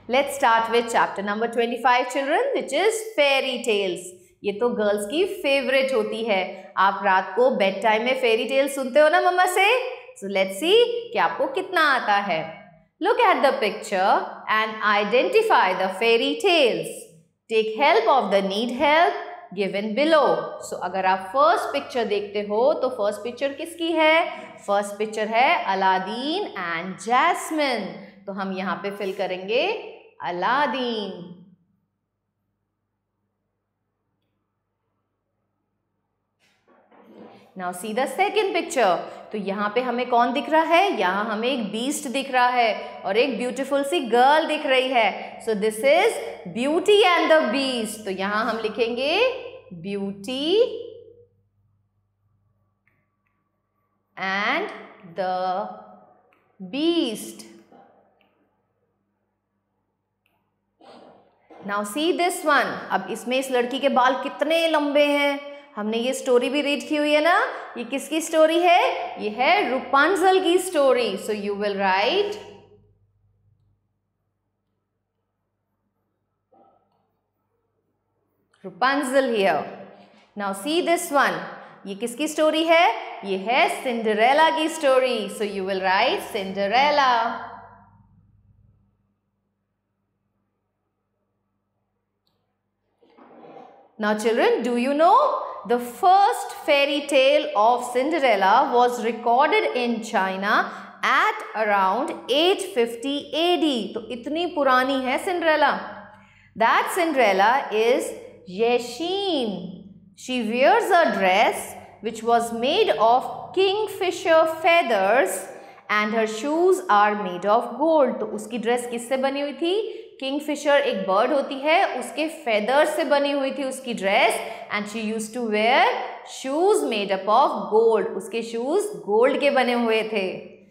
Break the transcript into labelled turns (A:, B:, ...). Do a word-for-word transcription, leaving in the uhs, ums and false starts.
A: Let's start with chapter number twenty-five, children, which is fairy tales. ये तो girls की favourite होती है. आप रात को बेड टाइम में फेरी टेल सुनते हो ना मम्मा से. So let's see कि आपको कितना आता है. Look at the picture and identify the fairy tales. Take help of the need help given below. So अगर आप फर्स्ट पिक्चर देखते हो तो फर्स्ट पिक्चर किसकी है? फर्स्ट पिक्चर है अलादीन एंड जैस्मिन. तो हम यहाँ पे फिल करेंगे Aladdin. Now see the second picture. तो यहाँ पे हमें कौन दिख रहा है? यहाँ हमें एक बीस्ट दिख रहा है और एक ब्यूटीफुल सी गर्ल दिख रही है. So this is Beauty and the Beast. तो यहाँ हम लिखेंगे Beauty and the Beast. Now see this one. अब इसमें इस लड़की के बाल कितने लंबे हैं. हमने ये स्टोरी भी रीड की हुई है ना. ये किसकी स्टोरी है? ये है रुपांजल की story. So you will write Rapunzel here. Now see this one. ये किसकी स्टोरी है? ये है सिंड्रेला की story. So you will write Cinderella. Now children, do you know the first fairy tale of Cinderella was recorded in China at around eight fifty A D. तो इतनी पुरानी है Cinderella. That Cinderella is Yashin. She wears a dress which was made of kingfisher feathers and her shoes are made of gold. तो उसकी dress किससे बनी हुई थी? किंगफिशर एक बर्ड होती है, उसके फेदर से बनी हुई थी उसकी dress. And she used to wear shoes made up of gold. उसके शूज गोल्ड के बने हुए थे.